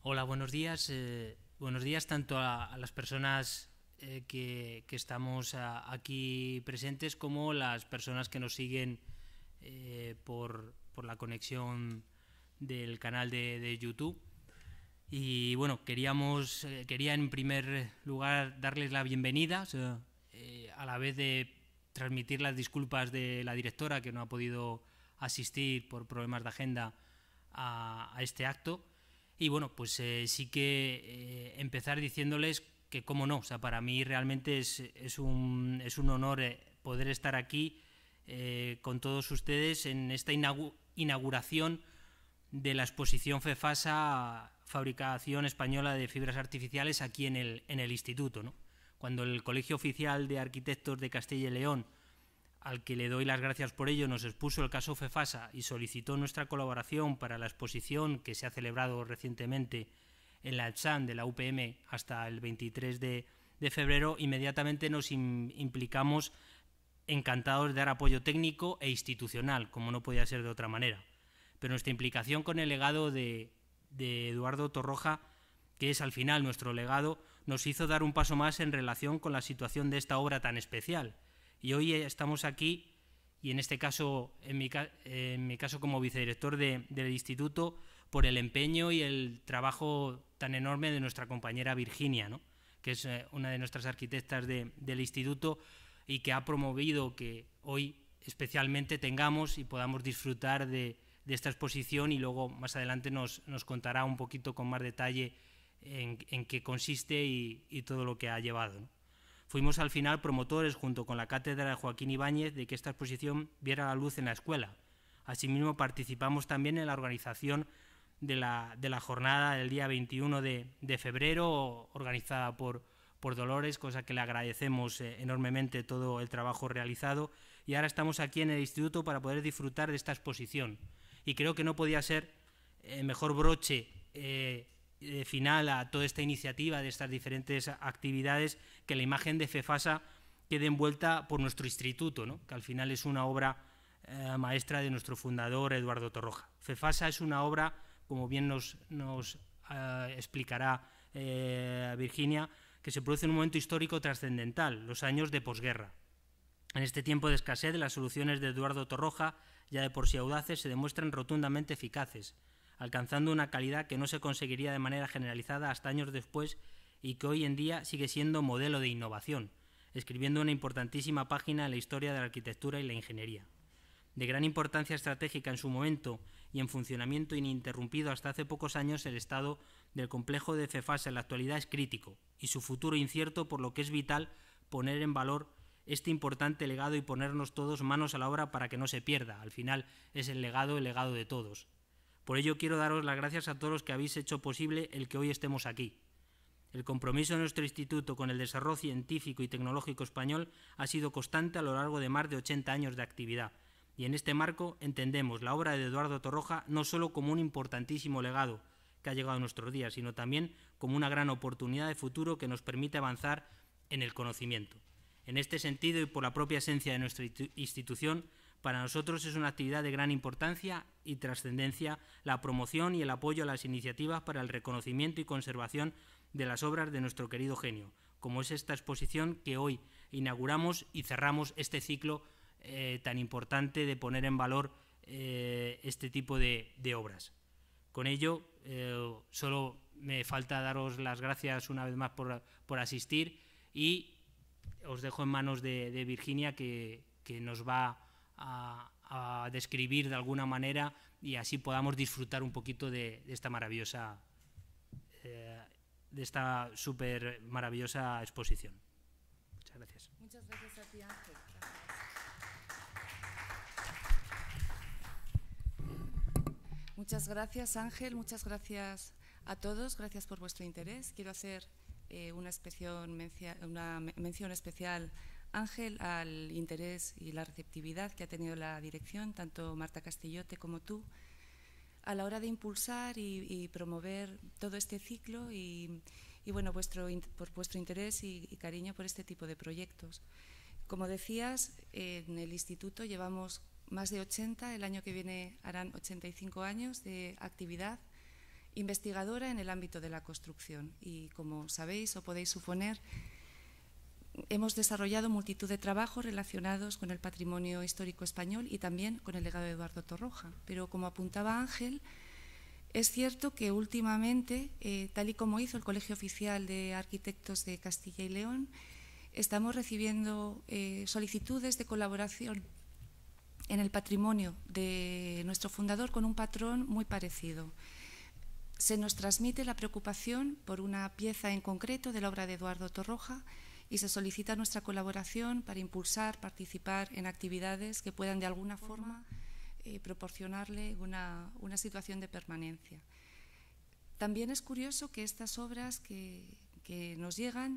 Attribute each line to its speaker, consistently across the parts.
Speaker 1: Hola, buenos días. Buenos días tanto a las personas que estamos aquí presentes como las personas que nos siguen por la conexión del canal de YouTube. Y bueno, quería en primer lugar darles la bienvenida, a la vez de transmitir las disculpas de la directora que no ha podido asistir por problemas de agenda a este acto. Y bueno, pues sí que empezar diciéndoles que, cómo no, o sea, para mí realmente es un honor poder estar aquí con todos ustedes en esta inauguración de la exposición FEFASA, Fabricación Española de Fibras Artificiales, aquí en el Instituto, ¿no? Cuando el Colegio Oficial de Arquitectos de Castilla y León, al que le doy las gracias por ello, nos expuso el caso FEFASA y solicitó nuestra colaboración para la exposición que se ha celebrado recientemente en la EPSAN de la UPM hasta el 23 de febrero, inmediatamente nos implicamos encantados de dar apoyo técnico e institucional, como no podía ser de otra manera. Pero nuestra implicación con el legado de Eduardo Torroja, que es al final nuestro legado, nos hizo dar un paso más en relación con la situación de esta obra tan especial. Y hoy estamos aquí, y en este caso, en mi caso como vicedirector del instituto, por el empeño y el trabajo tan enorme de nuestra compañera Virginia, ¿no? Que es una de nuestras arquitectas del instituto y que ha promovido que hoy especialmente tengamos y podamos disfrutar de esta exposición, y luego más adelante nos contará un poquito con más detalle en qué consiste y todo lo que ha llevado, ¿no? Fuimos al final promotores, junto con la cátedra de Joaquín Ibáñez, de que esta exposición viera la luz en la escuela. Asimismo, participamos también en la organización de la jornada del día 21 de febrero, organizada por Dolores, cosa que le agradecemos enormemente todo el trabajo realizado. Y ahora estamos aquí en el instituto para poder disfrutar de esta exposición. Y creo que no podía ser mejor broche final a toda esta iniciativa de estas diferentes actividades que la imagen de FEFASA quede envuelta por nuestro instituto, ¿no? Que al final es una obra maestra de nuestro fundador Eduardo Torroja. FEFASA es una obra, como bien nos explicará Virginia, que se produce en un momento histórico trascendental, los años de posguerra. En este tiempo de escasez, las soluciones de Eduardo Torroja, ya de por sí audaces, se demuestran rotundamente eficaces, alcanzando una calidad que no se conseguiría de manera generalizada hasta años después y que hoy en día sigue siendo modelo de innovación, escribiendo una importantísima página en la historia de la arquitectura y la ingeniería. De gran importancia estratégica en su momento y en funcionamiento ininterrumpido hasta hace pocos años, el estado del complejo de FEFASA en la actualidad es crítico y su futuro incierto, por lo que es vital poner en valor este importante legado y ponernos todos manos a la obra para que no se pierda. Al final es el legado de todos. Por ello quiero daros las gracias a todos los que habéis hecho posible el que hoy estemos aquí. El compromiso de nuestro instituto con el desarrollo científico y tecnológico español ha sido constante a lo largo de más de 80 años de actividad, y en este marco entendemos la obra de Eduardo Torroja no solo como un importantísimo legado que ha llegado a nuestros días, sino también como una gran oportunidad de futuro que nos permite avanzar en el conocimiento. En este sentido, y por la propia esencia de nuestra institución, para nosotros es una actividad de gran importancia y trascendencia la promoción y el apoyo a las iniciativas para el reconocimiento y conservación de las obras de nuestro querido genio, como es esta exposición que hoy inauguramos y cerramos este ciclo tan importante de poner en valor este tipo de obras. Con ello, solo me falta daros las gracias una vez más por asistir, y os dejo en manos de Virginia, que nos va a describir de alguna manera y así podamos disfrutar un poquito de esta maravillosa, de esta súper maravillosa exposición. Muchas gracias.
Speaker 2: Muchas gracias a ti, Ángel. Muchas gracias, Ángel. Muchas gracias a todos. Gracias por vuestro interés. Quiero hacer una mención especial, Ángel, al interés y la receptividad que ha tenido la dirección, tanto Marta Castillote como tú, a la hora de impulsar y promover todo este ciclo y bueno, por vuestro interés y cariño por este tipo de proyectos. Como decías, en el instituto llevamos más de 80, el año que viene harán 85 años de actividad investigadora en el ámbito de la construcción y, como sabéis o podéis suponer, hemos desarrollado multitud de trabajos relacionados con el patrimonio histórico español y también con el legado de Eduardo Torroja. Pero, como apuntaba Ángel, es cierto que últimamente, tal y como hizo el Colegio Oficial de Arquitectos de Castilla y León, estamos recibiendo solicitudes de colaboración en el patrimonio de nuestro fundador con un patrón muy parecido. Se nos transmite la preocupación por una pieza en concreto de la obra de Eduardo Torroja y se solicita nuestra colaboración para impulsar, participar en actividades que puedan de alguna forma proporcionarle una situación de permanencia. También es curioso que estas obras que nos llegan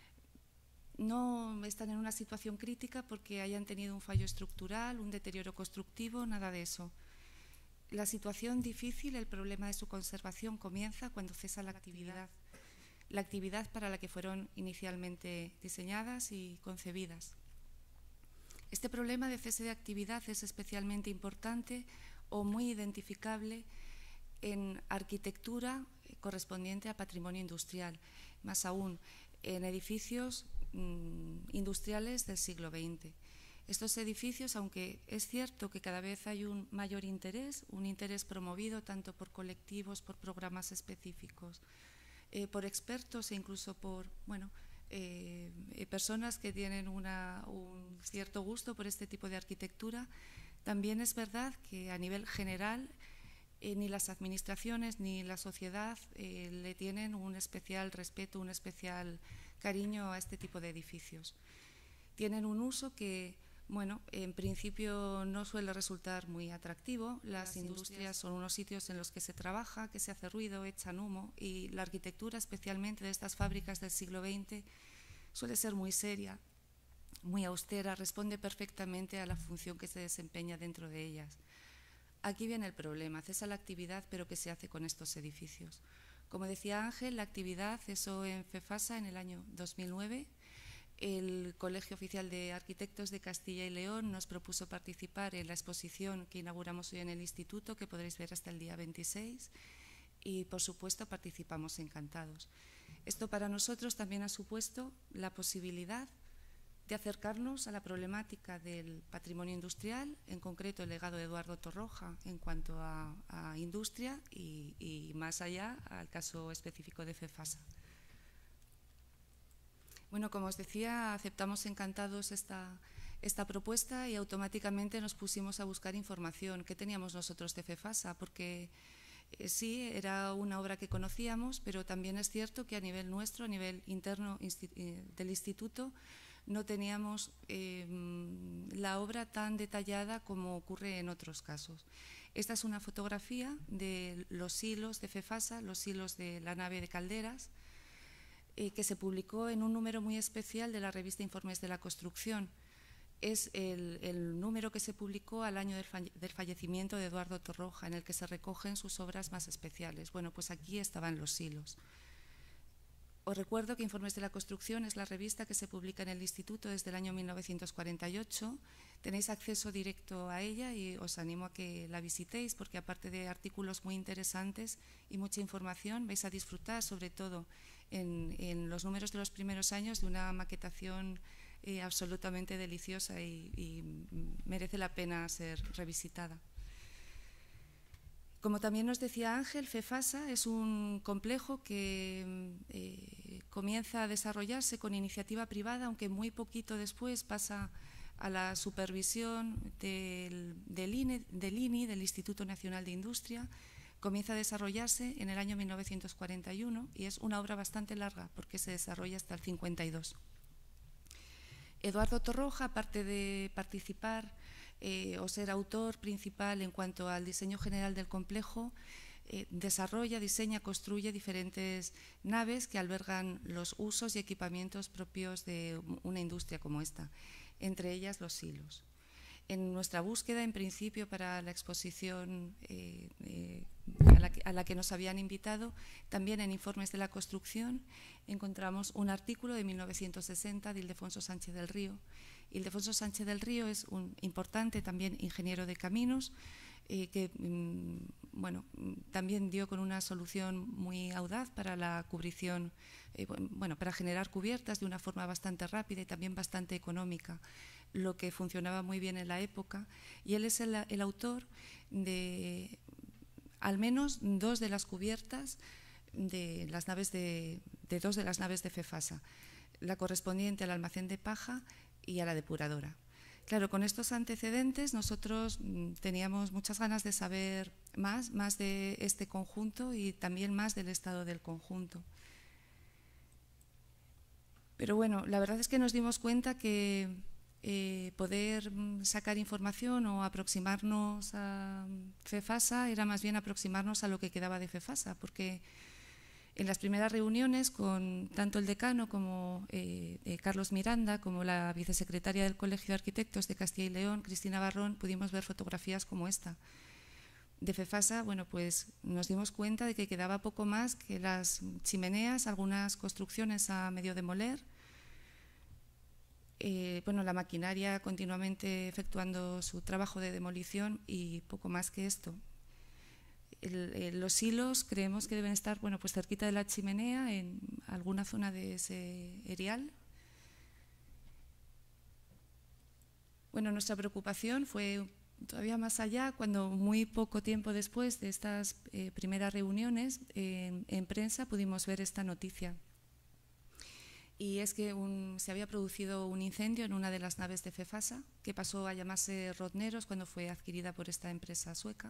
Speaker 2: no están en una situación crítica porque hayan tenido un fallo estructural, un deterioro constructivo, nada de eso. La situación difícil, el problema de su conservación comienza cuando cesa la actividad para la que fueron inicialmente diseñadas y concebidas. Este problema de cese de actividad es especialmente importante o muy identificable en arquitectura correspondiente a patrimonio industrial, más aún en edificios industriales del siglo XX. Estos edificios, aunque es cierto que cada vez hay un mayor interés, un interés promovido tanto por colectivos, por programas específicos, por expertos e incluso por personas que tienen un cierto gusto por este tipo de arquitectura, también es verdad que a nivel general ni las administraciones ni la sociedad le tienen un especial respeto, un especial cariño a este tipo de edificios. Tienen un uso que, en principio no suele resultar muy atractivo. Las industrias son unos sitios en los que se trabaja, que se hace ruido, echan humo, y la arquitectura, especialmente de estas fábricas del siglo XX, suele ser muy seria, muy austera, responde perfectamente a la función que se desempeña dentro de ellas. Aquí viene el problema, cesa la actividad, pero ¿qué se hace con estos edificios? Como decía Ángel, la actividad cesó en FEFASA en el año 2009. El Colegio Oficial de Arquitectos de Castilla y León nos propuso participar en la exposición que inauguramos hoy en el Instituto, que podréis ver hasta el día 26, y por supuesto participamos encantados. Esto para nosotros también ha supuesto la posibilidad de acercarnos a la problemática del patrimonio industrial, en concreto el legado de Eduardo Torroja en cuanto a industria y más allá al caso específico de FEFASA. Bueno, como os decía, aceptamos encantados esta propuesta y automáticamente nos pusimos a buscar información. ¿Qué teníamos nosotros de FEFASA? Porque sí, era una obra que conocíamos, pero también es cierto que a nivel nuestro, a nivel interno del instituto, no teníamos la obra tan detallada como ocurre en otros casos. Esta es una fotografía de los silos de FEFASA, los silos de la nave de Calderas, que se publicó en un número muy especial de la revista Informes de la Construcción. Es el número que se publicó al año del fallecimiento de Eduardo Torroja, en el que se recogen sus obras más especiales. Bueno, pues aquí estaban los silos. Os recuerdo que Informes de la Construcción es la revista que se publica en el Instituto desde el año 1948. Tenéis acceso directo a ella y os animo a que la visitéis porque, aparte de artículos muy interesantes y mucha información, vais a disfrutar, sobre todo en los números de los primeros años, de una maquetación absolutamente deliciosa y merece la pena ser revisitada. Como también nos decía Ángel, FEFASA es un complejo que comienza a desarrollarse con iniciativa privada, aunque muy poquito después pasa a la supervisión del INI, del Instituto Nacional de Industria. Comienza a desarrollarse en el año 1941 y es una obra bastante larga porque se desarrolla hasta el 52. Eduardo Torroja, aparte de participar o ser autor principal en cuanto al diseño general del complejo, desarrolla, diseña, construye diferentes naves que albergan los usos y equipamientos propios de una industria como esta, entre ellas los silos. En nuestra búsqueda, en principio, para la exposición a la que nos habían invitado, también en Informes de la Construcción, encontramos un artículo de 1960 de Ildefonso Sánchez del Río. Ildefonso Sánchez del Río es un importante también ingeniero de caminos, que bueno, también dio con una solución muy audaz para la cubrición, bueno, para generar cubiertas de una forma bastante rápida y también bastante económica, lo que funcionaba muy bien en la época. Y él es el autor de al menos dos de las cubiertas de las naves de dos de las naves de FEFASA, la correspondiente al almacén de paja y a la depuradora. Claro, con estos antecedentes nosotros teníamos muchas ganas de saber más de este conjunto y también más del estado del conjunto. Pero bueno, la verdad es que nos dimos cuenta que poder sacar información o aproximarnos a FEFASA era más bien aproximarnos a lo que quedaba de FEFASA, porque en las primeras reuniones con tanto el decano como Carlos Miranda, como la vicesecretaria del Colegio de Arquitectos de Castilla y León, Cristina Barrón, pudimos ver fotografías como esta. De FEFASA, bueno, pues nos dimos cuenta de que quedaba poco más que las chimeneas, algunas construcciones a medio demoler, bueno, la maquinaria continuamente efectuando su trabajo de demolición y poco más que esto. Los hilos creemos que deben estar, bueno, pues cerquita de la chimenea, en alguna zona de ese erial. Bueno, nuestra preocupación fue todavía más allá cuando muy poco tiempo después de estas primeras reuniones en prensa pudimos ver esta noticia. Y es que se había producido un incendio en una de las naves de FEFASA, que pasó a llamarse Rodneros cuando fue adquirida por esta empresa sueca.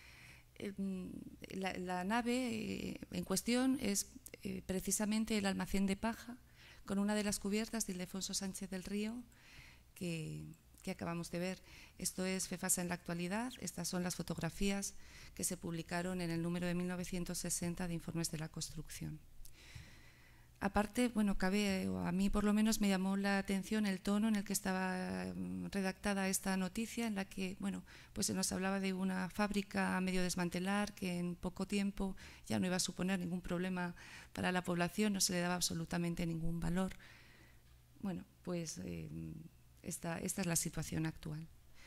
Speaker 2: La nave en cuestión es precisamente el almacén de paja con una de las cubiertas de Ildefonso Sánchez del Río que acabamos de ver. Esto es FEFASA en la actualidad. Estas son las fotografías que se publicaron en el número de 1960 de Informes de la Construcción. Aparte, bueno, a mí por lo menos me llamó la atención el tono en el que estaba redactada esta noticia, en la que, bueno, pues se nos hablaba de una fábrica a medio desmantelar que en poco tiempo ya no iba a suponer ningún problema para la población, no se le daba absolutamente ningún valor. Bueno, pues esta es la situación actual.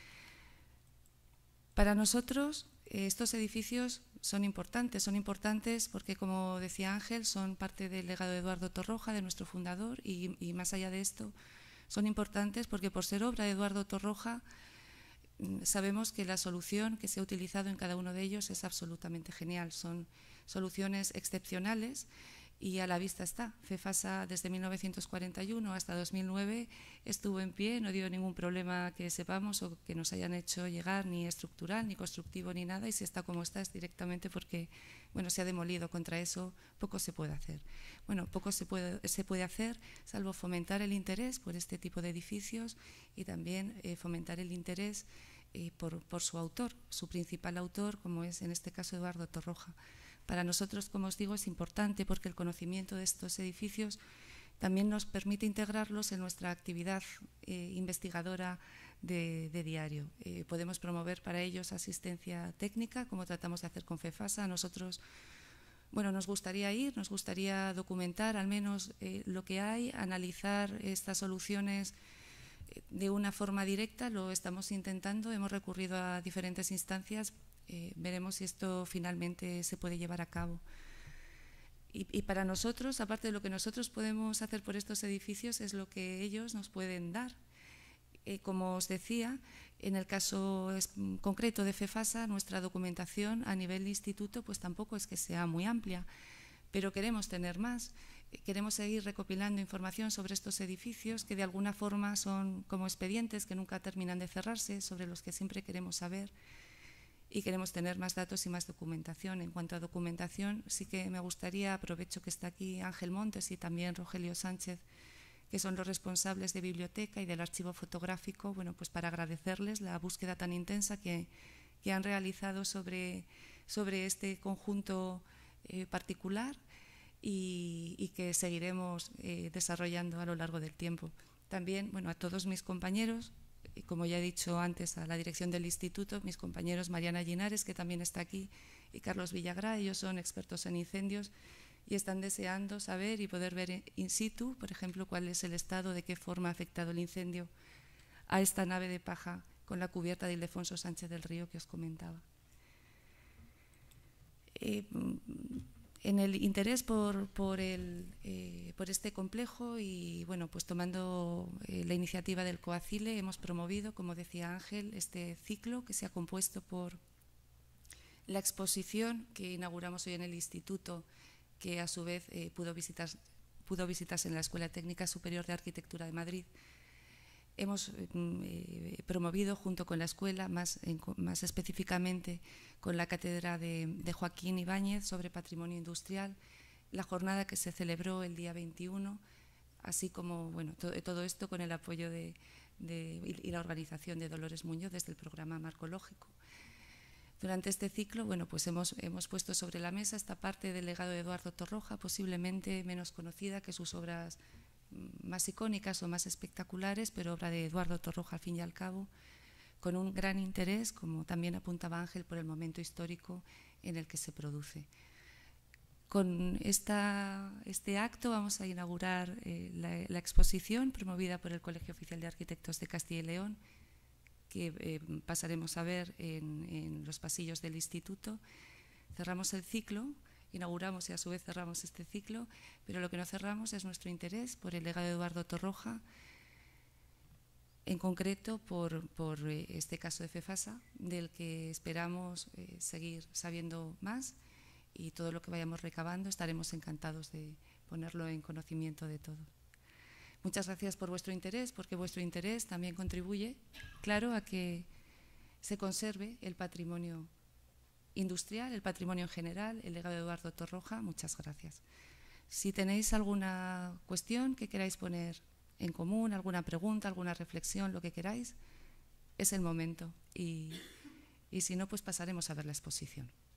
Speaker 2: Para nosotros, estos edificios son importantes porque, como decía Ángel, son parte del legado de Eduardo Torroja, de nuestro fundador, y más allá de esto, son importantes porque por ser obra de Eduardo Torroja sabemos que la solución que se ha utilizado en cada uno de ellos es absolutamente genial. Son soluciones excepcionales y a la vista está. FEFASA desde 1941 hasta 2009 estuvo en pie, no dio ningún problema que sepamos o que nos hayan hecho llegar, ni estructural, ni constructivo, ni nada, y si está como está es directamente porque, bueno, se ha demolido. Contra eso poco se puede hacer. Bueno, poco se puede hacer salvo fomentar el interés por este tipo de edificios y también fomentar el interés por su autor, su principal autor, como es en este caso Eduardo Torroja. Para nosotros, como os digo, es importante porque el conocimiento de estos edificios también nos permite integrarlos en nuestra actividad investigadora de diario. Podemos promover para ellos asistencia técnica, como tratamos de hacer con FEFASA. A nosotros, bueno, nos gustaría documentar al menos lo que hay, analizar estas soluciones de una forma directa. Lo estamos intentando, hemos recurrido a diferentes instancias. Veremos si esto finalmente se puede llevar a cabo. Y para nosotros, aparte de lo que nosotros podemos hacer por estos edificios, es lo que ellos nos pueden dar. Como os decía, en el caso concreto de FEFASA, nuestra documentación a nivel instituto pues tampoco es que sea muy amplia, pero queremos tener más. Queremos seguir recopilando información sobre estos edificios que de alguna forma son como expedientes que nunca terminan de cerrarse, sobre los que siempre queremos saber. Y queremos tener más datos y más documentación. En cuanto a documentación, sí que me gustaría, aprovecho que está aquí Ángel Montes y también Rogelio Sánchez, que son los responsables de biblioteca y del archivo fotográfico, bueno, pues para agradecerles la búsqueda tan intensa que han realizado sobre este conjunto particular y que seguiremos desarrollando a lo largo del tiempo. También, bueno, a todos mis compañeros, como ya he dicho antes, a la dirección del instituto, mis compañeros Mariana Linares, que también está aquí, y Carlos Villagrá. Ellos son expertos en incendios y están deseando saber y poder ver in situ, por ejemplo, cuál es el estado, de qué forma ha afectado el incendio a esta nave de paja con la cubierta de Ildefonso Sánchez del Río que os comentaba. En el interés por este complejo y bueno, pues tomando la iniciativa del COACILE hemos promovido, como decía Ángel, este ciclo que se ha compuesto por la exposición que inauguramos hoy en el Instituto, que a su vez pudo visitarse en la Escuela Técnica Superior de Arquitectura de Madrid. Hemos promovido junto con la escuela, más específicamente con la cátedra de Joaquín Ibáñez sobre patrimonio industrial, la jornada que se celebró el día 21, así como bueno, todo esto con el apoyo y la organización de Dolores Muñoz desde el programa Marcológico. Durante este ciclo, bueno, pues hemos puesto sobre la mesa esta parte del legado de Eduardo Torroja, posiblemente menos conocida que sus obras más icónicas o más espectaculares, pero obra de Eduardo Torroja al fin y al cabo, con un gran interés, como también apuntaba Ángel, por el momento histórico en el que se produce. Con este acto vamos a inaugurar la exposición promovida por el Colegio Oficial de Arquitectos de Castilla y León, que pasaremos a ver en los pasillos del instituto. Cerramos el ciclo, inauguramos y a su vez cerramos este ciclo, pero lo que no cerramos es nuestro interés por el legado de Eduardo Torroja, en concreto por este caso de FEFASA, del que esperamos seguir sabiendo más, y todo lo que vayamos recabando estaremos encantados de ponerlo en conocimiento de todos. Muchas gracias por vuestro interés, porque vuestro interés también contribuye, claro, a que se conserve el patrimonio industrial, el patrimonio en general, el legado de Eduardo Torroja. Muchas gracias. Si tenéis alguna cuestión que queráis poner en común, alguna pregunta, alguna reflexión, lo que queráis, es el momento. Y si no, pues pasaremos a ver la exposición.